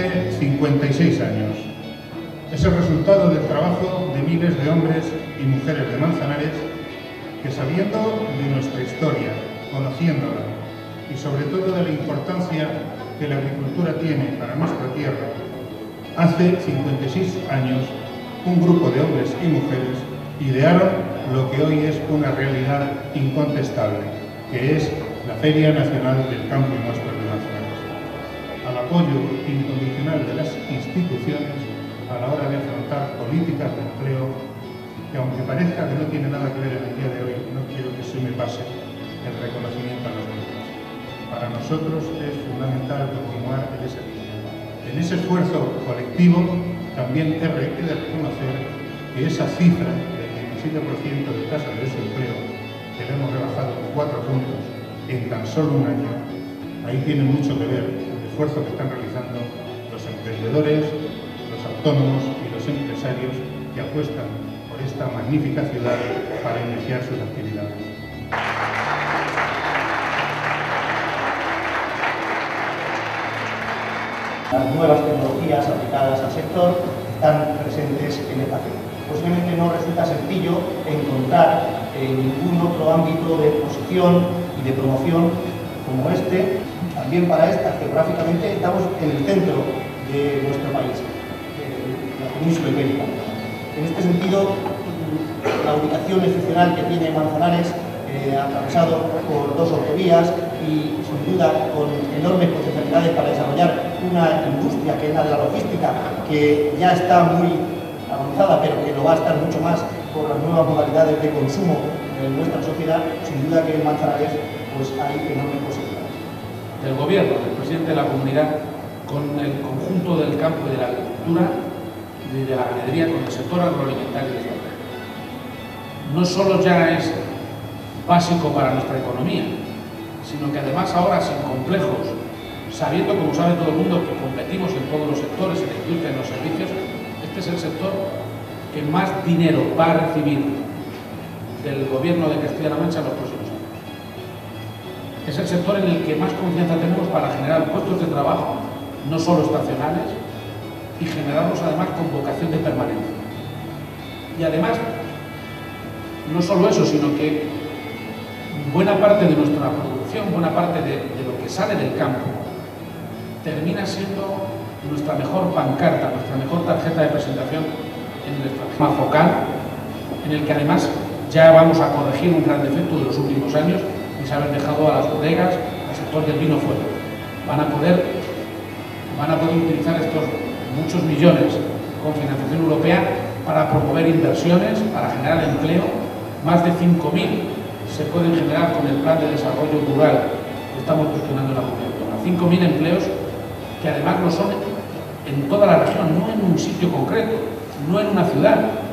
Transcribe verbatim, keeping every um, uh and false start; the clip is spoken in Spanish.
hace cincuenta y seis años. Es el resultado del trabajo de miles de hombres y mujeres de Manzanares que, sabiendo de nuestra historia, conociéndola y sobre todo de la importancia que la agricultura tiene para nuestra tierra, hace cincuenta y seis años un grupo de hombres y mujeres idearon lo que hoy es una realidad incontestable, que es la Feria Nacional del Campo y Muestras de Manzanares, al apoyo incondicional de las instituciones a la hora de afrontar políticas de empleo que, aunque parezca que no tiene nada que ver en el día de hoy, no quiero que se me pase el reconocimiento a los mismos. Para nosotros es fundamental continuar en ese línea. En ese esfuerzo colectivo también he de reconocer que esa cifra del diecisiete por ciento de tasa de desempleo, que le hemos rebajado en cuatro puntos en tan solo un año, ahí tiene mucho que ver el esfuerzo que están realizando los emprendedores, los autónomos y los empresarios que apuestan por esta magnífica ciudad para iniciar sus actividades. Las nuevas tecnologías aplicadas al sector están presentes en el papel. Posiblemente no resulta sencillo encontrar en ningún otro ámbito de exposición y de promoción como este. También para esta, geográficamente, estamos en el centro de nuestro país, la península ibérica. En este sentido, la ubicación excepcional que tiene Manzanares, eh, atravesado por dos autovías y sin duda con enormes potencialidades para desarrollar una industria que es la de la logística, que ya está muy avanzada, pero que lo va a estar mucho más por las nuevas modalidades de consumo en nuestra sociedad. Sin duda que en Manzanares pues, hay enormes posibilidades. Del gobierno, del presidente de la comunidad, con el conjunto del campo y de la agricultura y de la ganadería, con el sector agroalimentario de esta tierra. No solo ya es básico para nuestra economía, sino que además ahora, sin complejos, sabiendo, como sabe todo el mundo, que competimos en todos los sectores, en la industria, en los servicios, este es el sector que más dinero va a recibir del gobierno de Castilla-La Mancha en los próximos años. Es el sector en el que más confianza tenemos para generar puestos de trabajo, no solo estacionales, y generarlos además con vocación de permanencia. Y además, no solo eso, sino que buena parte de nuestra producción, buena parte de, de lo que sale del campo, termina siendo nuestra mejor pancarta, nuestra mejor tarjeta de presentación en el extranjero focal, en el que además ya vamos a corregir un gran defecto de los últimos años, y se haber dejado a las bodegas, al sector del vino fuera. Van a poder, van a poder utilizar estos muchos millones con financiación europea para promover inversiones, para generar empleo. Más de cinco mil se pueden generar con el plan de desarrollo rural que estamos gestionando en la comunidad autónoma. cinco mil empleos que además lo son en toda la región, no en un sitio concreto, no en una ciudad,